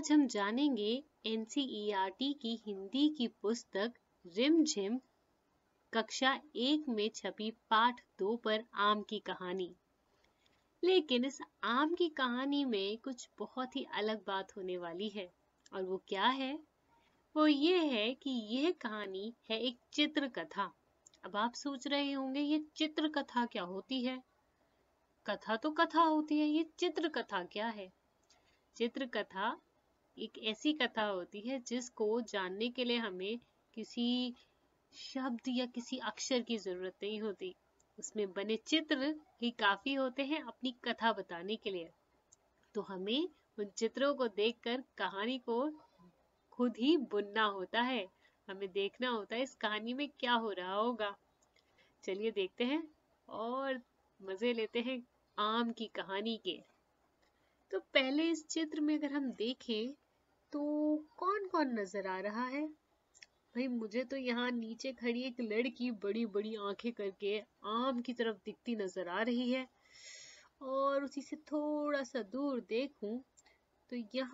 आज हम जानेंगे एनसीईआरटी की हिंदी की पुस्तक रिमझिम कक्षा 1 में छपी पाठ 2 पर आम की कहानी। लेकिन इस आम की कहानी में कुछ बहुत ही अलग बात होने वाली है। और वो क्या है? वो ये है कि यह कहानी है एक चित्र कथा। अब आप सोच रहे होंगे ये चित्र कथा क्या होती है? कथा तो कथा होती है, ये चित्र कथा क्या है? चित्र कथा एक ऐसी कथा होती है जिसको जानने के लिए हमें किसी शब्द या किसी अक्षर की जरूरत नहीं होती। उसमें बने चित्र ही काफी होते हैं अपनी कथा बताने के लिए। तो हमें उन चित्रों को देखकर कहानी को खुद ही बुनना होता है। हमें देखना होता है इस कहानी में क्या हो रहा होगा। चलिए देखते हैं और मजे लेते हैं आम की कहानी के। तो पहले इस चित्र में अगर हम देखें तो कौन कौन नजर आ रहा है? भाई मुझे तो यहाँ नीचे खड़ी एक लड़की बड़ी बड़ी आंखें करके आम की तरफ दिखती नजर आ रही है। और उसी से थोड़ा सा दूर देखूं तो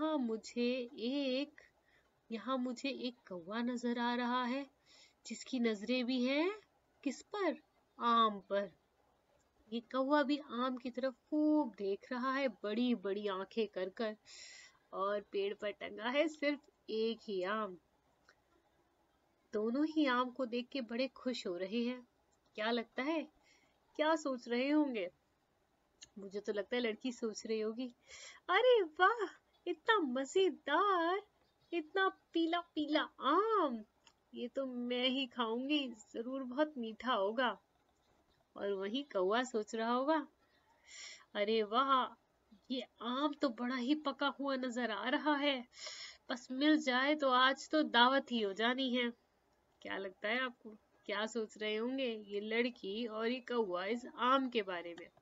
यहाँ मुझे एक कौवा नजर आ रहा है जिसकी नजरें भी हैं किस पर? आम पर। ये कौवा भी आम की तरफ खूब देख रहा है बड़ी बड़ी आंखें कर कर। और पेड़ पर टंगा है सिर्फ एक ही आम। दोनों ही आम को देख के बड़े खुश हो रहे हैं। क्या लगता है क्या सोच रहे होंगे? मुझे तो लगता है लड़की सोच रही होगी, अरे वाह, इतना मजेदार, इतना पीला पीला आम, ये तो मैं ही खाऊंगी, जरूर बहुत मीठा होगा। और वही कौवा सोच रहा होगा, अरे वाह, ये आम तो बड़ा ही पका हुआ नजर आ रहा है, बस मिल जाए तो आज तो दावत ही हो जानी है। क्या लगता है आपको क्या सोच रहे होंगे ये लड़की और ये कौवा इस आम के बारे में?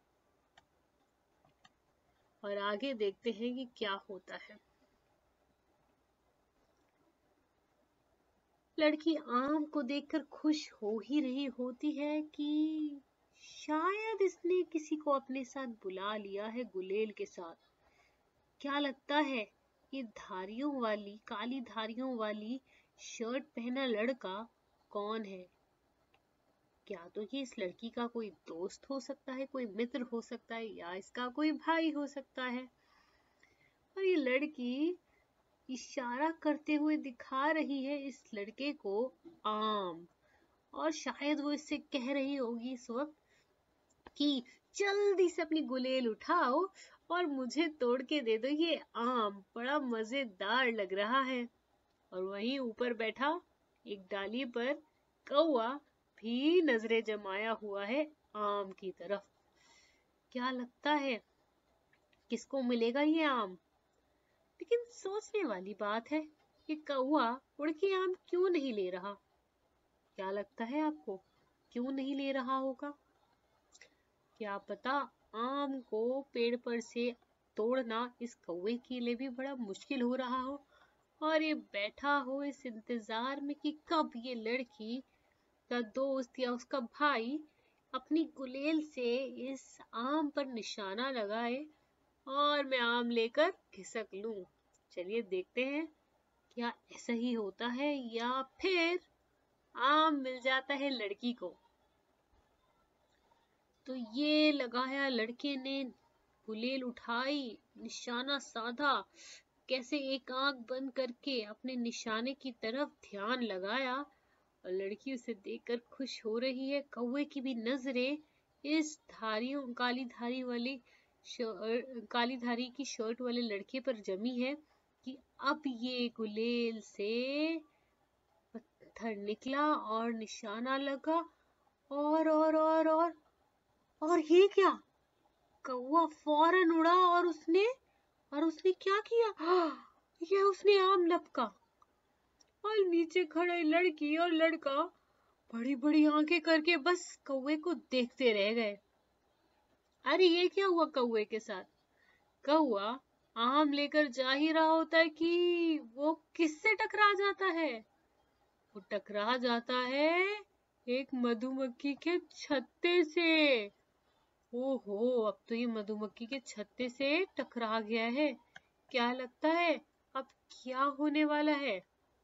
और आगे देखते हैं कि क्या होता है। लड़की आम को देखकर खुश हो ही रही होती है कि शायद इसने किसी को अपने साथ बुला लिया है गुलेल के साथ। क्या लगता है ये काली धारियों वाली शर्ट पहना लड़का कौन है? क्या तो ये इस लड़की का कोई दोस्त हो सकता है, कोई मित्र हो सकता है, या इसका कोई भाई हो सकता है। और ये लड़की इशारा करते हुए दिखा रही है इस लड़के को आम। और शायद वो इससे कह रही होगी इस वक्त कि जल्दी से अपनी गुलेल उठाओ और मुझे तोड़ के दे दो ये आम, बड़ा मजेदार लग रहा है। और वहीं ऊपर बैठा एक डाली पर कौवा भी नजरें जमाया हुआ है आम की तरफ। क्या लगता है किसको मिलेगा ये आम? लेकिन सोचने वाली बात है, ये कौवा उड़ के आम क्यों नहीं ले रहा? क्या लगता है आपको क्यों नहीं ले रहा होगा? क्या पता आम को पेड़ पर से तोड़ना इस कौवे के लिए भी बड़ा मुश्किल हो रहा हो और ये बैठा हो इस इंतजार में कि कब ये लड़की का दोस्त या उसका भाई अपनी गुलेल से इस आम पर निशाना लगाए और मैं आम लेकर खिसक लूं। चलिए देखते हैं क्या ऐसा ही होता है या फिर आम मिल जाता है लड़की को। तो ये लगाया लड़के ने, गुलेल उठाई, निशाना साधा, कैसे एक आंख बंद करके अपने निशाने की तरफ ध्यान लगाया। और लड़की उसे देखकर खुश हो रही है। कौवे की भी नजरें इस काली धारी की शर्ट वाले लड़के पर जमी है कि अब ये गुलेल से पत्थर निकला और निशाना लगा। और ये क्या? कौवा फौरन उड़ा और उसने क्या किया? ये उसने आम लपका और नीचे खड़े लड़की और लड़का बड़ी बड़ी आंखें करके बस कौवे को देखते रह गए। अरे ये क्या हुआ कौवे के साथ? कौवा आम लेकर जा ही रहा होता है कि वो किससे टकरा जाता है? वो टकरा जाता है एक मधुमक्खी के छत्ते से। ओहो, अब तो ये मधुमक्खी के छत्ते से टकरा गया है। क्या लगता है अब क्या होने वाला है?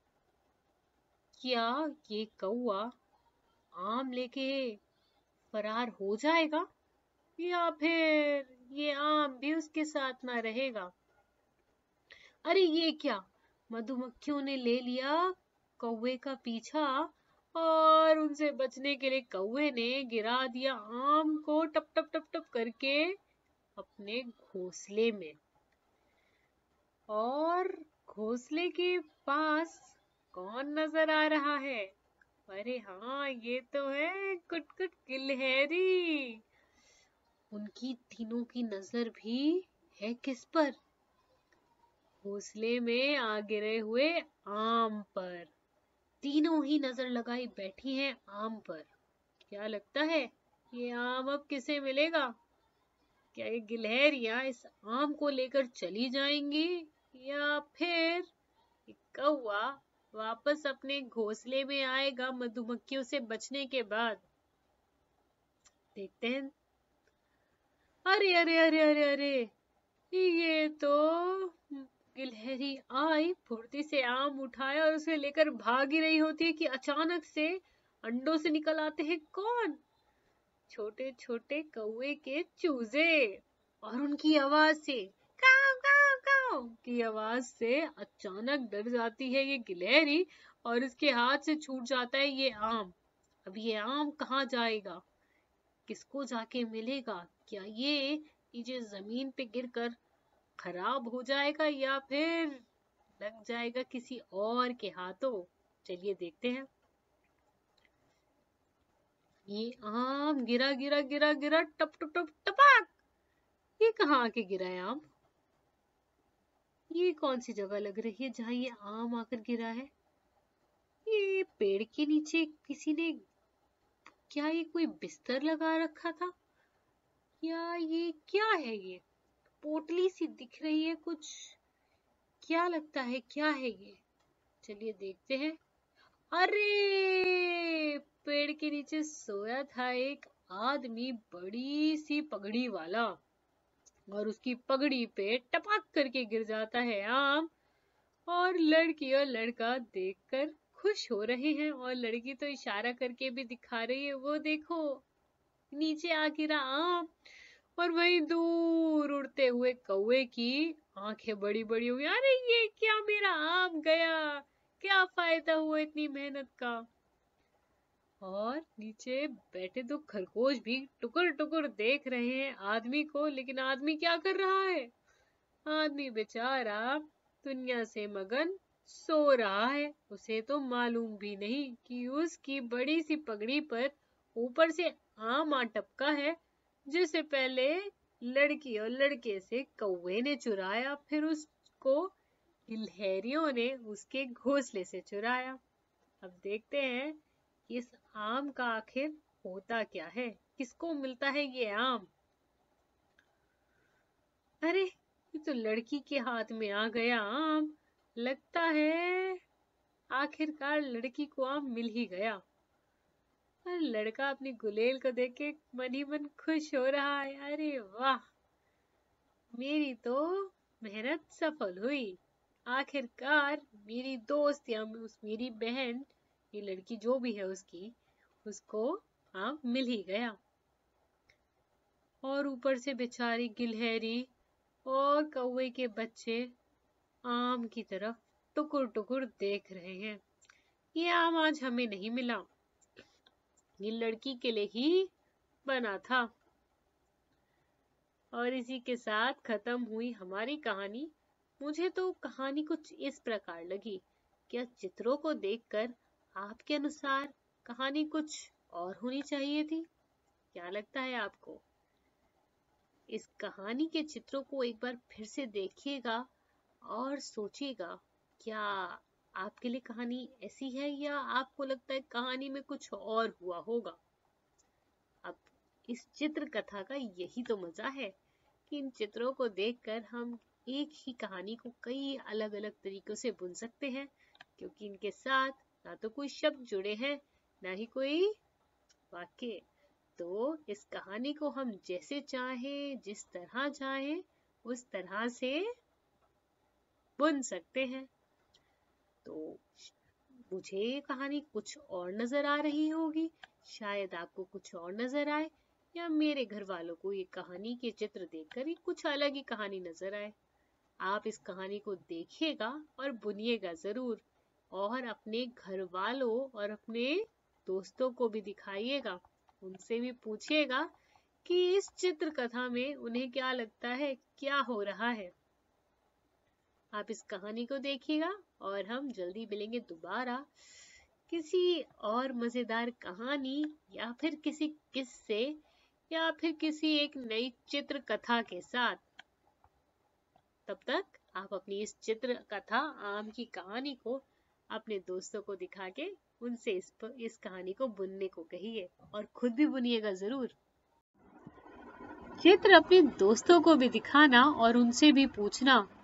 क्या ये कौवा आम लेके फरार हो जाएगा या फिर ये आम भी उसके साथ ना रहेगा? अरे ये क्या, मधुमक्खियों ने ले लिया कौवे का पीछा और उनसे बचने के लिए कौवे ने गिरा दिया आम को टप टप टप टप करके अपने घोंसले में। और घोंसले के पास कौन नजर आ रहा है? अरे हाँ, ये तो है कुटकुट गिलहरी। उनकी तीनों की नजर भी है किस पर? घोंसले में आ गिरे हुए आम पर। तीनों ही नजर लगाई बैठी हैं आम पर। क्या लगता है, ये आम अब किसे मिलेगा? क्या ये गिलहरियां इस आम को लेकर चली जाएंगी या फिर ये कौवा वापस अपने घोंसले में आएगा मधुमक्खियों से बचने के बाद? देखते हैं। अरे अरे अरे अरे अरे, ये तो गिलहरी आई, फुर्ती से आम उठाया और उसे लेकर भाग ही रही होती है कि अचानक से अंडों से निकल आते हैं कौन? छोटे छोटे कौवे के चूजे। और उनकी आवाज से, काव काव काव की आवाज से अचानक डर जाती है ये गिलहरी और उसके हाथ से छूट जाता है ये आम। अब ये आम कहाँ जाएगा, किसको जाके मिलेगा? क्या ये नीचे जमीन पे गिरकर खराब हो जाएगा या फिर लग जाएगा किसी और के हाथों? चलिए देखते हैं। ये आम गिरा गिरा गिरा गिरा टप टप टप टपाक। ये कहाँ आके गिरा है आम? ये कौन सी जगह लग रही है जहाँ ये आम आकर गिरा है? ये पेड़ के नीचे किसी ने, क्या ये कोई बिस्तर लगा रखा था या ये क्या है? ये पोटली सी दिख रही है कुछ। क्या लगता है, क्या है ये? चलिए देखते हैं। अरे, पेड़ के नीचे सोया था एक आदमी बड़ी सी पगड़ी वाला और उसकी पगड़ी पे टपक करके गिर जाता है आम। और लड़की और लड़का देखकर खुश हो रहे हैं और लड़की तो इशारा करके भी दिखा रही है, वो देखो नीचे आ गिरा आम। और वहीं दूर उड़ते हुए कौवे की आंखें बड़ी बड़ी हुई, अरे ये क्या, मेरा आम गया, क्या फायदा हुआ इतनी मेहनत का? और नीचे बैठे दो खरगोश भी टुकुर टुकुर देख रहे हैं आदमी को, लेकिन आदमी क्या कर रहा है? आदमी बेचारा दुनिया से मगन सो रहा है। उसे तो मालूम भी नहीं कि उसकी बड़ी सी पगड़ी पर ऊपर से आम आ टपका है, जिसे पहले लड़की और लड़के से कौवे ने चुराया, फिर उसको गिलहरियों ने उसके घोंसले से चुराया। अब देखते हैं इस आम का आखिर होता क्या है, किसको मिलता है ये आम? अरे, ये तो लड़की के हाथ में आ गया आम। लगता है आखिरकार लड़की को आम मिल ही गया। और लड़का अपनी गुलेल को देख के मन ही मन खुश हो रहा है। अरे वाह, मेरी तो मेहनत सफल हुई। आखिरकार मेरी दोस्त या मेरी बहन, ये लड़की जो भी है उसको आम मिल ही गया। और ऊपर से बेचारी गिलहरी और कौवे के बच्चे आम की तरफ टुकुर टुकुर देख रहे हैं। ये आम आज हमें नहीं मिला, ये लड़की के लिए ही बना था। और इसी के साथ खत्म हुई हमारी कहानी। मुझे तो कहानी कुछ इस प्रकार लगी। क्या चित्रों को देखकर आपके अनुसार कहानी कुछ और होनी चाहिए थी? क्या लगता है आपको? इस कहानी के चित्रों को एक बार फिर से देखिएगा और सोचिएगा, क्या आपके लिए कहानी ऐसी है या आपको लगता है कहानी में कुछ और हुआ होगा? अब इस चित्र कथा का यही तो मजा है कि इन चित्रों को देखकर हम एक ही कहानी को कई अलग अलग तरीकों से बुन सकते हैं, क्योंकि इनके साथ ना तो कोई शब्द जुड़े हैं, ना ही कोई वाक्य। तो इस कहानी को हम जैसे चाहें, जिस तरह चाहें, उस तरह से बुन सकते हैं। तो मुझे कहानी कुछ और नजर आ रही होगी, शायद आपको कुछ और नजर आए, या मेरे घर वालों को ये कहानी के चित्र देखकर ही कुछ अलग ही कहानी नजर आए। आप इस कहानी को देखिएगा और बुनिएगा जरूर, और अपने घर वालों और अपने दोस्तों को भी दिखाइएगा। उनसे भी पूछिएगा कि इस चित्र कथा में उन्हें क्या लगता है, क्या हो रहा है। आप इस कहानी को देखिएगा और हम जल्दी मिलेंगे दोबारा किसी और मजेदार कहानी, या फिर किसी किस्से, या फिर किसी एक नई चित्र कथा के साथ। तब तक आप अपनी इस चित्र कथा आम की कहानी को अपने दोस्तों को दिखा के उनसे इस कहानी को बुनने को कहिए, और खुद भी बुनिएगा जरूर। चित्र अपने दोस्तों को भी दिखाना और उनसे भी पूछना